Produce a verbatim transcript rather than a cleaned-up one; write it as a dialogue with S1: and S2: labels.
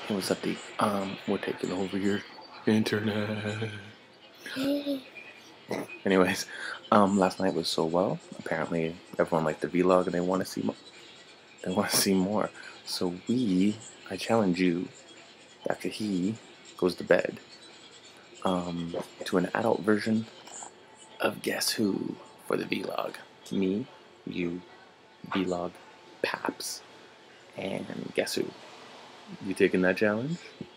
S1: Hey, what's up, D? Um, we're taking over your internet. Anyways, um, last night was so well. Apparently, everyone liked the vlog and they want to see more. They want to see more. So we, I challenge you, after he goes to bed, um, to an adult version of Guess Who for the vlog. Me, you, vlog, Paps, and Guess Who? You taking that challenge?